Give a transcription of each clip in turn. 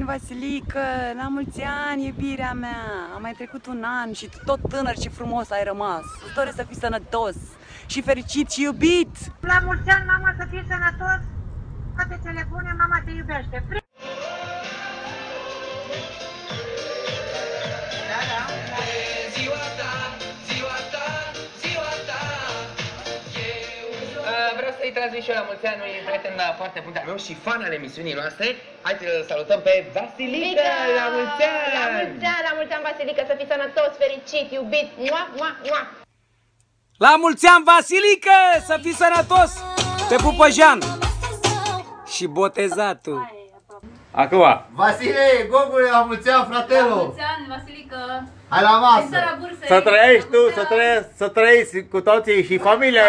ani, Vasilică! La mulți ani, iubirea mea! A mai trecut un an și tu tot tânăr și frumos ai rămas. Îți doresc să fii sănătos și fericit și iubit! La mulți ani, mama, să fii sănătos! Toate cele bune, mama te iubește! Vreau să-i transmit și eu la mulți ani unui prieten foarte bun de-al meu și fan al emisiunii noastre. Haideți să salutăm pe Vasilică! La mulți ani! La mulți ani, la mulți ani, Vasilică, să fii sănătos, fericit, iubit! Mua, mua, mua. La mulți ani, Vasilică! Să fii sănătos! Te pupă Jean! Și botezatul! Acum! Vasile, Gogule, la mulți ani, fratelo! La mulți ani, Vasilică! Hai la masă! Să trăiești tu, să trăiești cu toții și familie,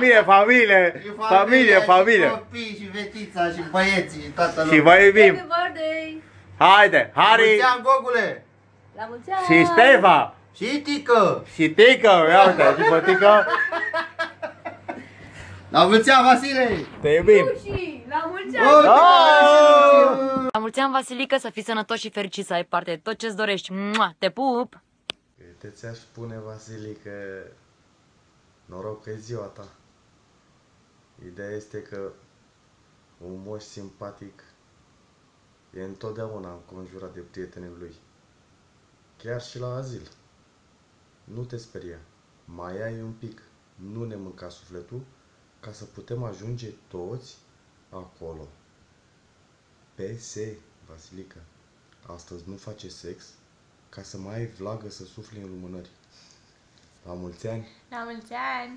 Copii și fetița și băieții și toată lumea. Și vă iubim! Happy birthday! Haide, La Harry! mulți ani, Gogule! La mulți ani! Și Ștefa! Și Tică! Și Tică! Ia uite, și pe Tică! La mulți ani, Vasile! Te iubim! La mulți ani! La mulți ani, Vasilică, să fii sănătos și fericit, să ai parte de tot ce-ți dorești. Mua, te pup! Uite, ți-aș spune, Vasilică, noroc că e ziua ta. Ideea este că un moș simpatic e întotdeauna înconjurat de prietenii lui. Chiar și la azil. Nu te speria, mai ai un pic, nu ne mânca sufletul, ca să putem ajunge toți acolo. PS, Vasilică, astăzi nu face sex ca să mai ai vlagă să sufli în lumânări. La mulți ani! La mulți ani!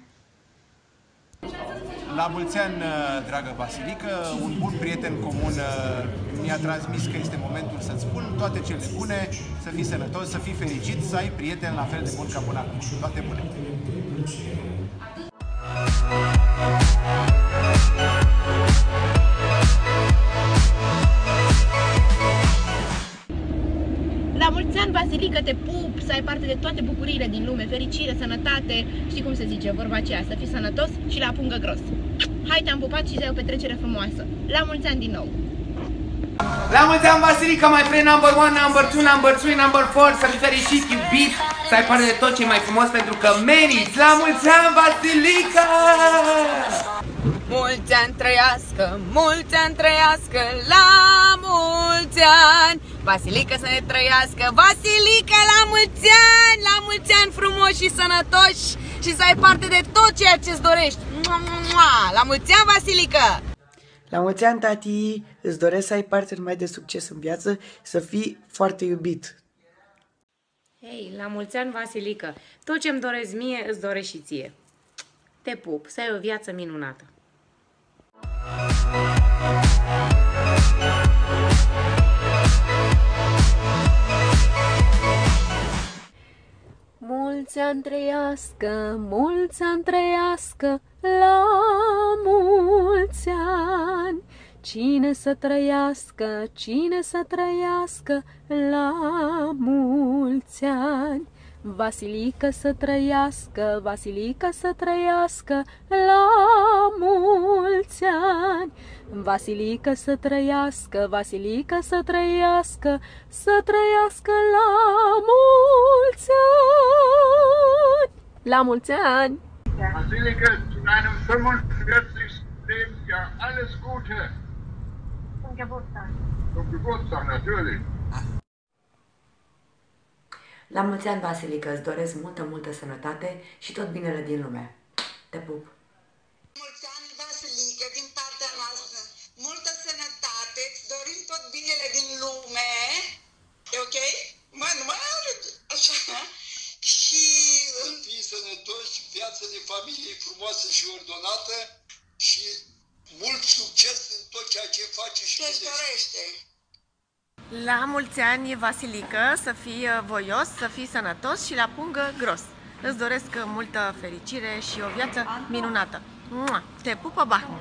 La mulți ani, dragă Vasilică, un bun prieten comun mi-a transmis că este momentul să-ți spun toate cele bune, să fii sănătos, să fii fericit, să ai prieteni la fel de bun ca până acum. Toate bune! La mulți ani, Vasilică, te pup, să ai parte de toate bucuriile din lume, fericire, sănătate, știi cum se zice, vorba aceea, să fii sănătos și la pungă gros. Hai, te-am pupat și să ai o petrecere frumoasă. La mulți ani din nou! La mulți ani, Vasilică, my friend number 1, number 2, number 3, number 4, să fii fericit, iubit, să ai parte de tot ce e mai frumos pentru că meriți! La mulți ani, Vasilică! Mulți ani trăiască, mulți ani trăiască, la mulți ani! Vasilică să ne trăiască, Vasilică la mulți ani frumoși și sănătoși și să ai parte de tot ceea ce-ți dorești. La mulți ani, Vasilică! La mulți ani, tati, îți doresc să ai parte numai de succes în viață, să fii foarte iubit. Hei, la mulți ani, Vasilică, tot ce-mi doresc mie, îți doresc și ție. Te pup, să ai o viață minunată. Mulți ani trăiască, mulți ani trăiască, la mulți ani. Cine să trăiască, cine să trăiască, la mulți ani. Vasilică să trăiască, Vasilică să trăiască, la mulți ani. Vasilică să trăiască, Vasilică să trăiască, la mulți ani. La mulți ani! Vasilică, zu deinem 45. Lebensjahr alles Gute. Zum Geburtstag. Zum Geburtstag, natürlich. La mulți ani, Vasilică, îți doresc multă sănătate și tot binele din lume. Te pup! Mulți ani, Vasilică, din partea noastră. Multă sănătate, îți dorim tot binele din lume. E ok? Nu mai are așa. Și să fii sănătos, viață de familie frumoasă și ordonată și mult succes în tot ceea ce faci și ce-ți dorește. La mulți ani, Vasilică, să fii voios, să fii sănătos și la pungă gros. Îți doresc multă fericire și o viață minunată. Mua! Te pupă Bahmu!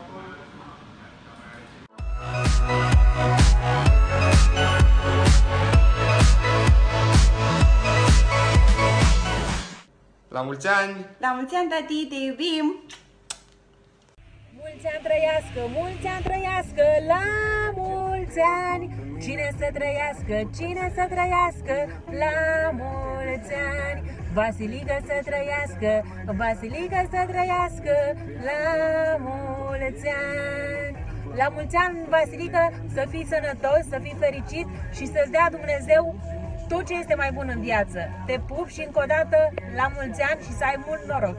La mulți ani! La mulți ani, tati, te iubim! Mulți mulți ani trăiască, mulți ani trăiască, la mulți ani. Cine să trăiască, cine să trăiască, la mulți ani. Vasilică să trăiască, Vasilică să trăiască, la mulți ani. La mulți ani, Vasilică, să fii sănătos, să fii fericit și să-ți dea Dumnezeu tot ce este mai bun în viață. Te pup și încă o dată la mulți ani și să ai mult noroc.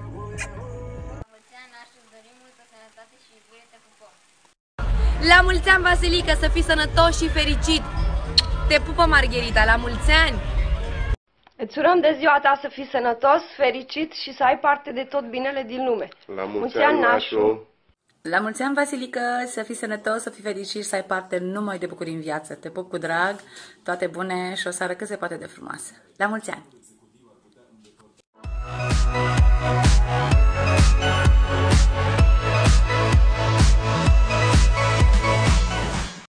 La mulți ani, Vasilică, să fii sănătos și fericit. Te pupă Margherita, la mulți ani. Îți urăm de ziua ta să fii sănătos, fericit și să ai parte de tot binele din lume. La mulți ani, Nașu! La mulți ani, Vasilică, să fii sănătos, să fii fericit și să ai parte numai de bucurii în viață. Te pup cu drag, toate bune și o seară cât se poate de frumoasă. La mulți ani!